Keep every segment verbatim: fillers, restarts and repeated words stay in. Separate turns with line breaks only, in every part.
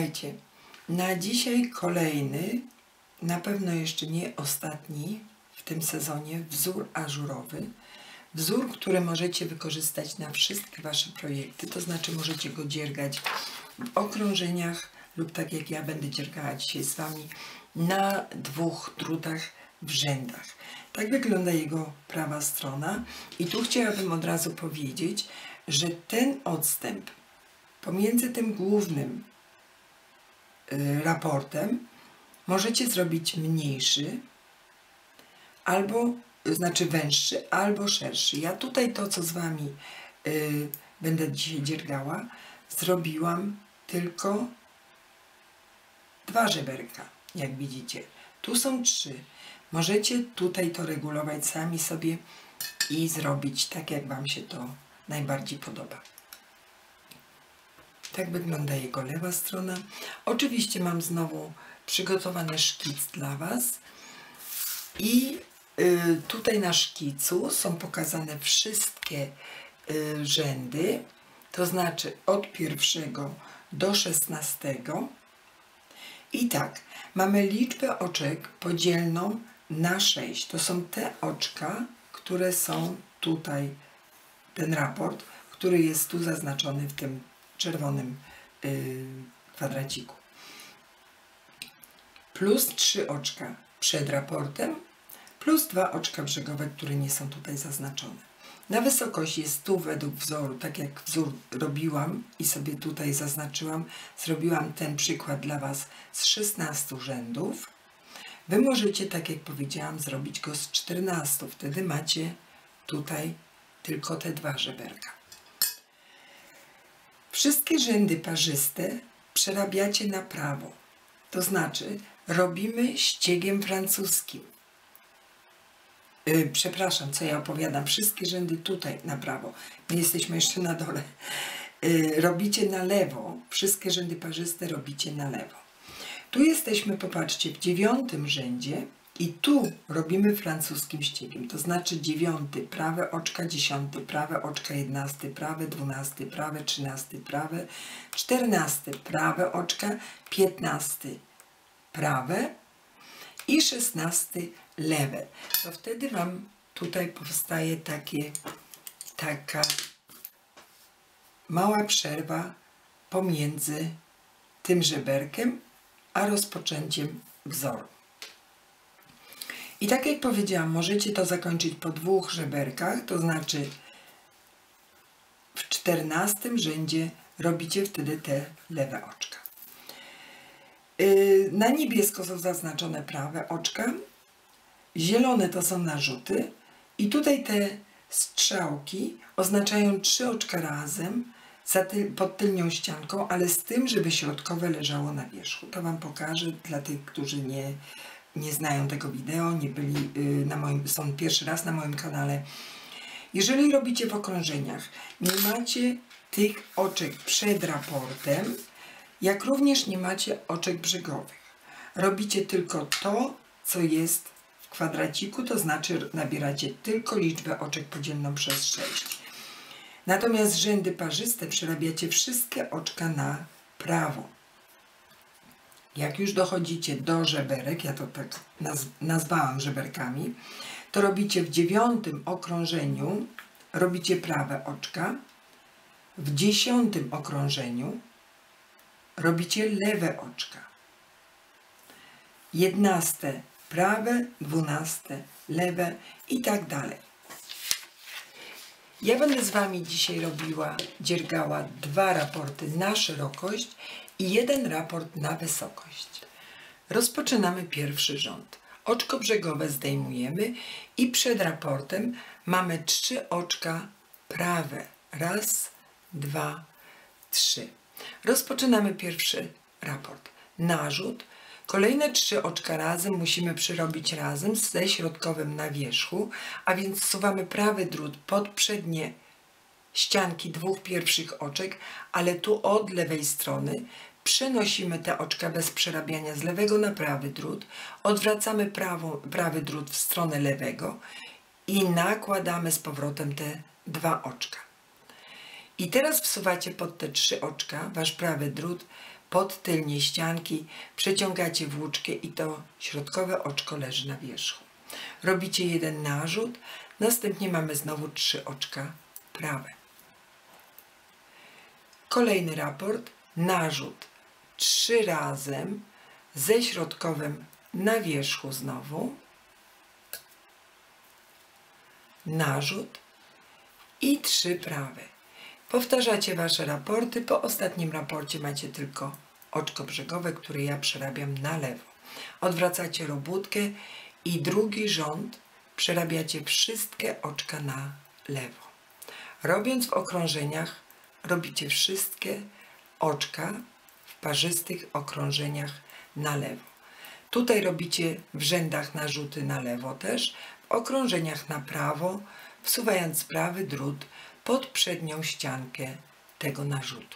Słuchajcie, na dzisiaj kolejny, na pewno jeszcze nie ostatni w tym sezonie, wzór ażurowy. Wzór, który możecie wykorzystać na wszystkie Wasze projekty, to znaczy możecie go dziergać w okrążeniach lub tak jak ja będę dziergała dzisiaj z Wami, na dwóch drutach w rzędach. Tak wygląda jego prawa strona i tu chciałabym od razu powiedzieć, że ten odstęp pomiędzy tym głównym y, raportem możecie zrobić mniejszy, albo znaczy węższy, albo szerszy. Ja tutaj to, co z Wami y, będę dzisiaj dziergała, zrobiłam tylko dwa żeberka, jak widzicie. Tu są trzy. Możecie tutaj to regulować sami sobie i zrobić tak, jak Wam się to najbardziej podoba. Tak wygląda jego lewa strona. Oczywiście mam znowu przygotowany szkic dla Was i y, tutaj na szkicu są pokazane wszystkie y, rzędy, to znaczy od pierwszego do szesnastego. I tak, mamy liczbę oczek podzielną na sześć. To są te oczka, które są tutaj, ten raport, który jest tu zaznaczony w tym czerwonym yy, kwadraciku. Plus trzy oczka przed raportem, plus dwa oczka brzegowe, które nie są tutaj zaznaczone. Na wysokość jest tu według wzoru, tak jak wzór robiłam i sobie tutaj zaznaczyłam, zrobiłam ten przykład dla Was z szesnastu rzędów. Wy możecie, tak jak powiedziałam, zrobić go z czternastu. Wtedy macie tutaj tylko te dwa żeberka. Wszystkie rzędy parzyste przerabiacie na prawo. To znaczy robimy ściegiem francuskim. Yy, przepraszam, co ja opowiadam. Wszystkie rzędy tutaj na prawo. My jesteśmy jeszcze na dole. Yy, robicie na lewo. Wszystkie rzędy parzyste robicie na lewo. Tu jesteśmy, popatrzcie, w dziewiątym rzędzie i tu robimy francuskim ściegiem. To znaczy dziewiąty, prawe oczka, dziesiąty, prawe oczka, jedenasty, prawe, dwunasty, prawe, trzynasty, prawe, czternasty, prawe oczka, piętnasty, prawe i szesnasty, lewe. To wtedy Wam tutaj powstaje takie, taka mała przerwa pomiędzy tym żeberkiem a rozpoczęciem wzoru. I tak jak powiedziałam, możecie to zakończyć po dwóch żeberkach, to znaczy w czternastym rzędzie robicie wtedy te lewe oczka. Yy, na niebiesko są zaznaczone prawe oczka, zielone to są narzuty i tutaj te strzałki oznaczają trzy oczka razem za ty, pod tylnią ścianką, ale z tym, żeby środkowe leżało na wierzchu. To Wam pokażę dla tych, którzy nie, nie znają tego wideo, nie byli yy, na moim, są pierwszy raz na moim kanale. Jeżeli robicie w okrążeniach, nie macie tych oczek przed raportem, jak również nie macie oczek brzegowych. Robicie tylko to, co jest w kwadraciku, to znaczy nabieracie tylko liczbę oczek podzielną przez sześć. Natomiast rzędy parzyste przerabiacie wszystkie oczka na prawo. Jak już dochodzicie do żeberek, ja to tak naz nazwałam żeberkami, to robicie w dziewiątym okrążeniu, robicie prawe oczka, w dziesiątym okrążeniu robicie lewe oczka, jedenaste prawe, dwunaste lewe i tak dalej. Ja będę z Wami dzisiaj robiła, dziergała dwa raporty na szerokość i jeden raport na wysokość. Rozpoczynamy pierwszy rząd. Oczko brzegowe zdejmujemy i przed raportem mamy trzy oczka prawe. Raz, dwa, trzy. Rozpoczynamy pierwszy raport. Narzut. Kolejne trzy oczka razem musimy przyrobić razem ze środkowym na wierzchu, a więc wsuwamy prawy drut pod przednie ścianki dwóch pierwszych oczek, ale tu od lewej strony przenosimy te oczka bez przerabiania z lewego na prawy drut, odwracamy prawą, prawy drut w stronę lewego i nakładamy z powrotem te dwa oczka. I teraz wsuwacie pod te trzy oczka wasz prawy drut pod tylnie ścianki, przeciągacie włóczkę i to środkowe oczko leży na wierzchu. Robicie jeden narzut, następnie mamy znowu trzy oczka prawe. Kolejny raport, narzut trzy razem ze środkowym na wierzchu znowu, narzut i trzy prawe. Powtarzacie wasze raporty, po ostatnim raporcie macie tylko oczko brzegowe, które ja przerabiam na lewo. Odwracacie robótkę i drugi rząd przerabiacie wszystkie oczka na lewo. Robiąc w okrążeniach, robicie wszystkie oczka w parzystych okrążeniach na lewo. Tutaj robicie w rzędach narzuty na lewo też, w okrążeniach na prawo, wsuwając prawy drut pod przednią ściankę tego narzutu.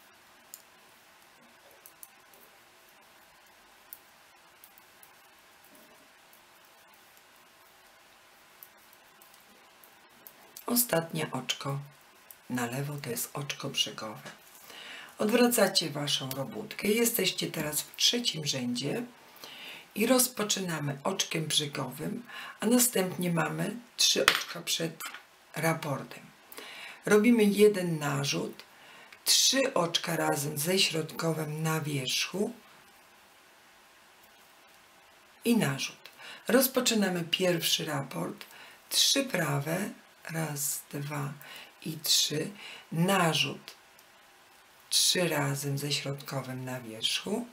Ostatnie oczko na lewo to jest oczko brzegowe. Odwracacie waszą robótkę. Jesteście teraz w trzecim rzędzie i rozpoczynamy oczkiem brzegowym, a następnie mamy trzy oczka przed raportem. Robimy jeden narzut, trzy oczka razem ze środkowym na wierzchu i narzut. Rozpoczynamy pierwszy raport, trzy prawe, raz, dwa i trzy, narzut, trzy razem ze środkowym na wierzchu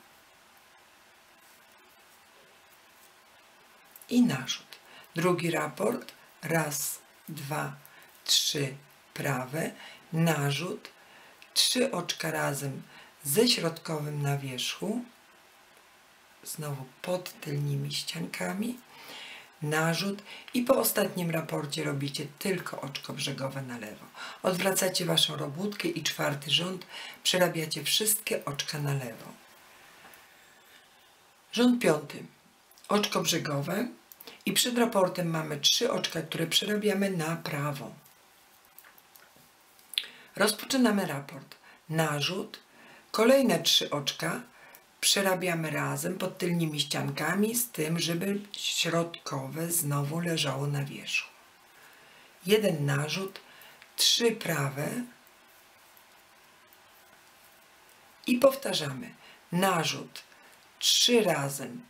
i narzut. Drugi raport, raz, dwa, trzy, prawe, narzut, trzy oczka razem ze środkowym na wierzchu, znowu pod tylnymi ściankami, narzut i po ostatnim raporcie robicie tylko oczko brzegowe na lewo. Odwracacie waszą robótkę i czwarty rząd przerabiacie wszystkie oczka na lewo. Rząd piąty, oczko brzegowe i przed raportem mamy trzy oczka, które przerabiamy na prawo. Rozpoczynamy raport. Narzut, kolejne trzy oczka przerabiamy razem pod tylnymi ściankami z tym, żeby środkowe znowu leżało na wierzchu. Jeden narzut, trzy prawe i powtarzamy. Narzut trzy razem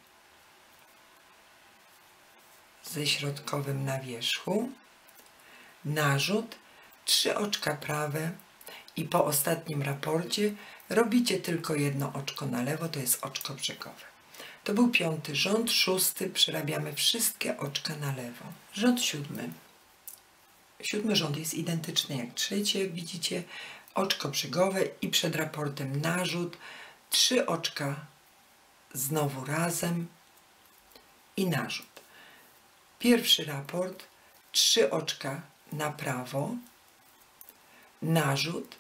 ze środkowym na wierzchu, narzut, trzy oczka prawe i po ostatnim raporcie robicie tylko jedno oczko na lewo, to jest oczko brzegowe. To był piąty rząd, szósty przerabiamy wszystkie oczka na lewo. Rząd siódmy. Siódmy rząd jest identyczny jak trzeci, jak widzicie, oczko brzegowe i przed raportem narzut, trzy oczka znowu razem i narzut. Pierwszy raport, trzy oczka na prawo, narzut,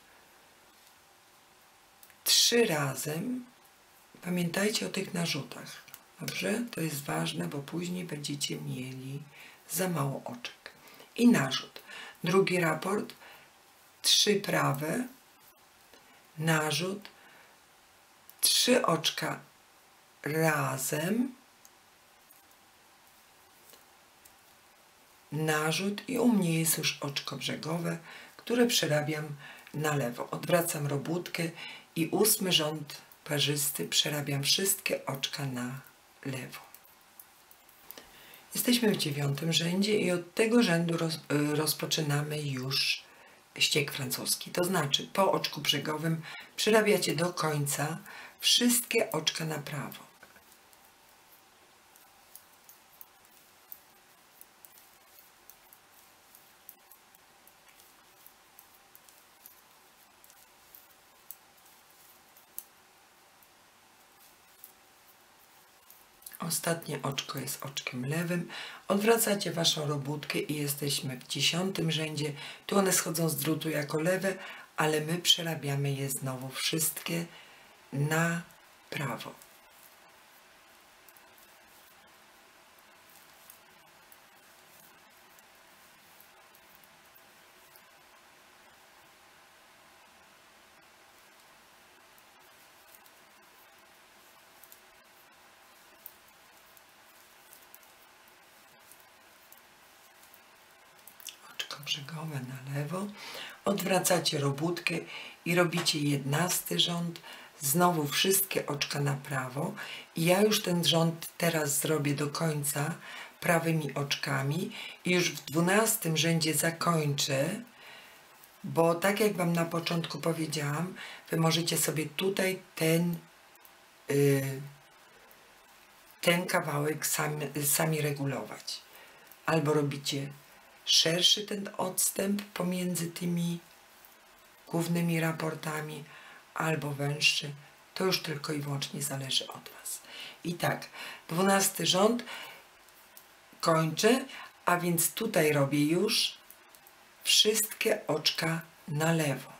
trzy razem. Pamiętajcie o tych narzutach, dobrze? To jest ważne, bo później będziecie mieli za mało oczek. I narzut. Drugi raport, trzy prawe, narzut, trzy oczka razem, narzut i u mnie jest już oczko brzegowe, które przerabiam na lewo. Odwracam robótkę i ósmy rząd parzysty przerabiam wszystkie oczka na lewo. Jesteśmy w dziewiątym rzędzie i od tego rzędu roz, rozpoczynamy już ściek francuski. To znaczy po oczku brzegowym przerabiacie do końca wszystkie oczka na prawo. Ostatnie oczko jest oczkiem lewym. Odwracacie waszą robótkę i jesteśmy w dziesiątym rzędzie. Tu one schodzą z drutu jako lewe, ale my przerabiamy je znowu wszystkie na prawo. oczko brzegowe na lewo, odwracacie robótkę i robicie jedenasty rząd, znowu wszystkie oczka na prawo i ja już ten rząd teraz zrobię do końca prawymi oczkami i już w dwunastym rzędzie zakończę, bo tak jak Wam na początku powiedziałam, Wy możecie sobie tutaj ten yy, ten kawałek sami, sami regulować. Albo robicie szerszy ten odstęp pomiędzy tymi głównymi raportami, albo węższy. To już tylko i wyłącznie zależy od Was. I tak, dwunasty rząd kończę, a więc tutaj robię już wszystkie oczka na lewo.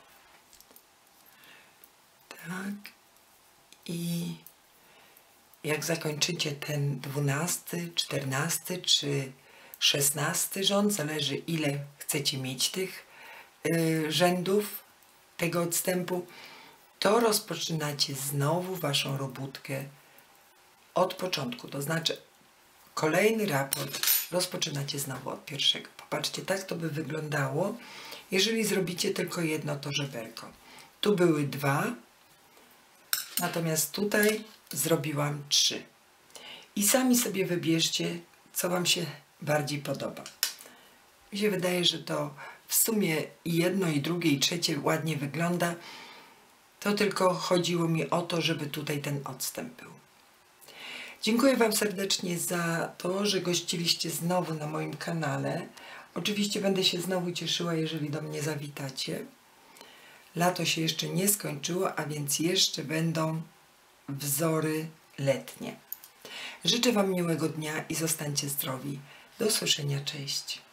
Tak. I jak zakończycie ten dwunasty, czternasty czy szesnasty rząd, zależy ile chcecie mieć tych y, rzędów tego odstępu, to rozpoczynacie znowu Waszą robótkę od początku. To znaczy kolejny raport rozpoczynacie znowu od pierwszego. Popatrzcie, tak to by wyglądało, jeżeli zrobicie tylko jedno to żeberko. Tu były dwa, natomiast tutaj zrobiłam trzy. I sami sobie wybierzcie, co Wam się bardziej podoba. Mi się wydaje, że to w sumie i jedno, i drugie, i trzecie ładnie wygląda. To tylko chodziło mi o to, żeby tutaj ten odstęp był. Dziękuję Wam serdecznie za to, że gościliście znowu na moim kanale. Oczywiście będę się znowu cieszyła, jeżeli do mnie zawitacie. Lato się jeszcze nie skończyło, a więc jeszcze będą wzory letnie. Życzę Wam miłego dnia i zostańcie zdrowi. Do usłyszenia, cześć.